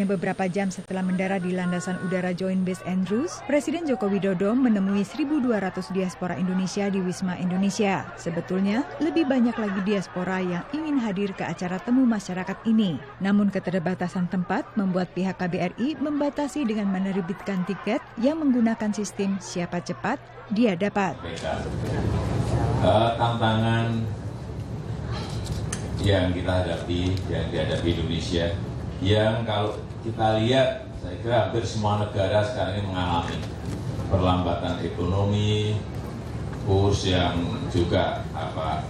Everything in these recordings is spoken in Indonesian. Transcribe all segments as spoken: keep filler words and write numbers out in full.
Hanya beberapa jam setelah mendarat di landasan udara Joint Base Andrews, Presiden Joko Widodo menemui seribu dua ratus diaspora Indonesia di Wisma Indonesia. Sebetulnya, lebih banyak lagi diaspora yang ingin hadir ke acara temu masyarakat ini. Namun keterbatasan tempat membuat pihak K B R I membatasi dengan menerbitkan tiket yang menggunakan sistem siapa cepat, dia dapat. Uh, tantangan yang kita hadapi, yang dihadapi Indonesia, yang kalau kita lihat, saya kira hampir semua negara sekarang ini mengalami perlambatan ekonomi, kurs yang juga apa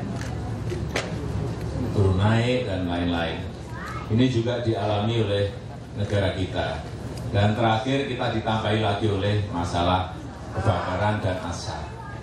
turun naik dan lain-lain. Ini juga dialami oleh negara kita. Dan terakhir kita ditambahi lagi oleh masalah kebakaran dan asap.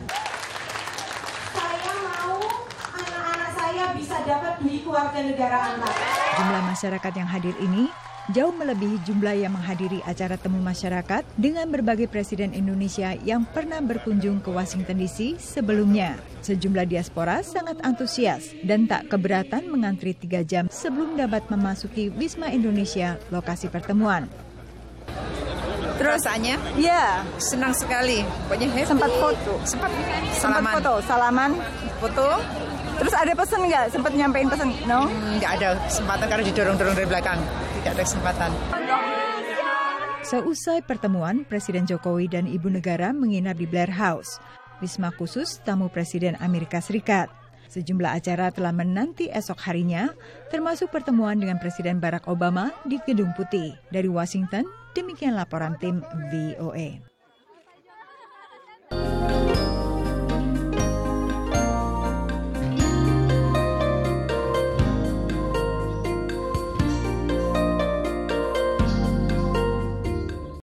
Saya mau anak-anak saya bisa dapat di keluarga negaraan. Jumlah masyarakat yang hadir ini jauh melebihi jumlah yang menghadiri acara temu masyarakat dengan berbagai presiden Indonesia yang pernah berkunjung ke Washington D C sebelumnya. Sejumlah diaspora sangat antusias dan tak keberatan mengantri tiga jam sebelum dapat memasuki Wisma Indonesia, lokasi pertemuan. Terus rasanya? Ya, Senang sekali. Pokoknya happy. sempat foto. Sempat Sempat salaman. foto, salaman. Foto? Terus ada pesan nggak? Sempat nyampein pesan? No? Nggak ada kesempatan karena didorong-dorong dari belakang. Tidak ada kesempatan. Seusai pertemuan, Presiden Jokowi dan Ibu Negara menginap di Blair House, wisma khusus tamu Presiden Amerika Serikat. Sejumlah acara telah menanti esok harinya, termasuk pertemuan dengan Presiden Barack Obama di Gedung Putih. Dari Washington, demikian laporan tim V O A.